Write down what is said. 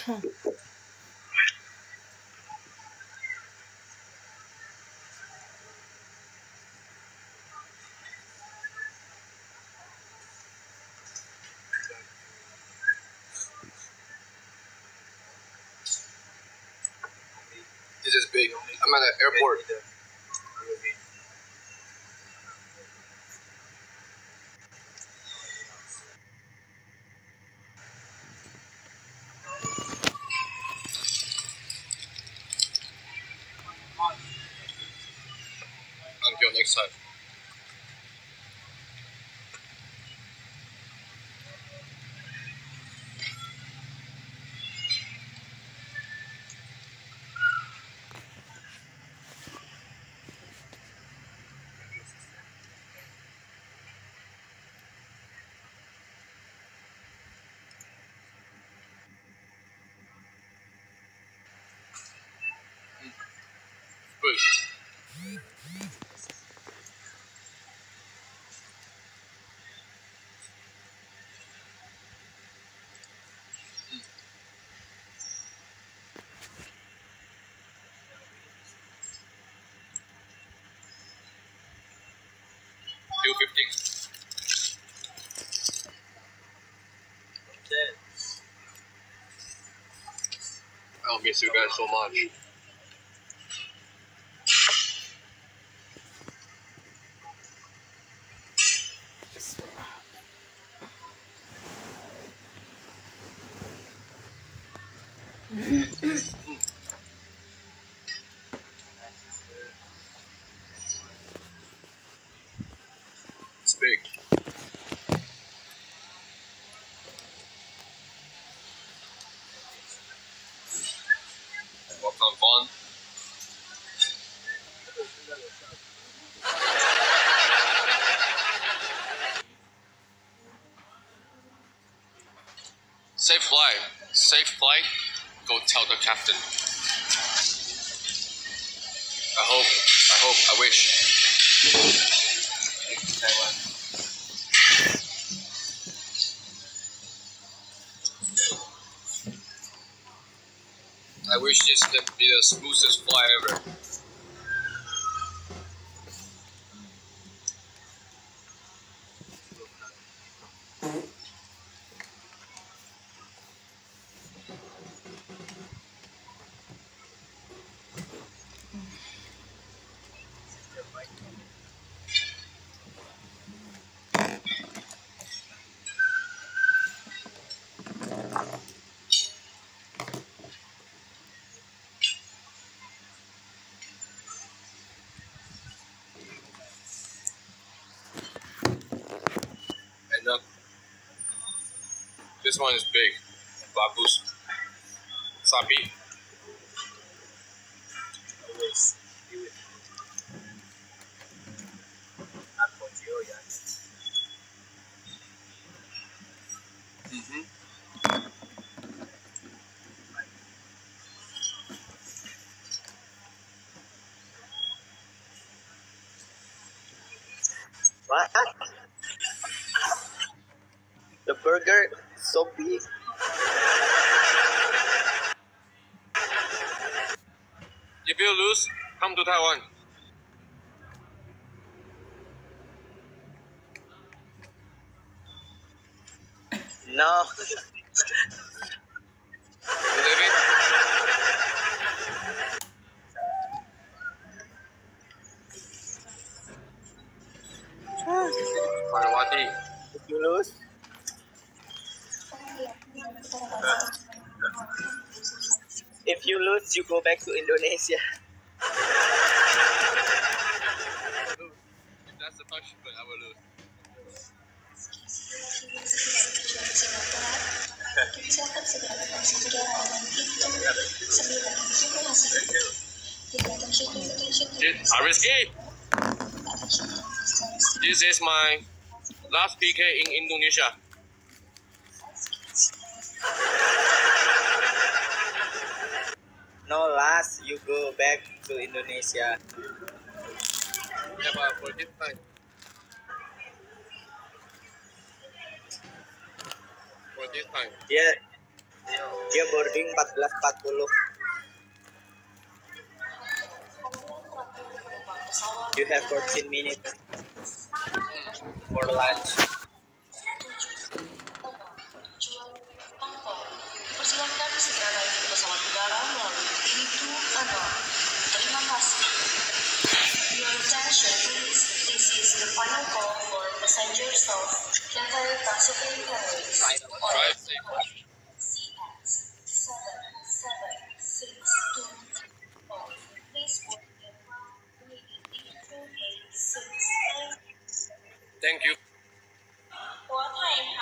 This is big. I'm at the airport. Until next time. Good. Till 15. I'll miss you guys so much. It's big. What kind of fun? Safe flight. Safe flight. Go tell the captain. I wish. I wish this to be the smoothest flight ever. And this one is big. Bagus. Sapi. What? The burger so big. If you lose, come to Taiwan. No. Believe it? Parawati. If you lose, you go back to Indonesia. If that's the punishment, I will lose. Ariski, this is my last PK in Indonesia. No, last you go back to Indonesia. Yeah, but for this time. For this time. Yeah, Dia boarding 14.40. You have 14 minutes for lunch. Persilakan segera naik ke pesawat udara melalui pintu 6. Terima kasih. Your attention please. This is the final call for passengers of Cathay Pacific Airways. Drive safe.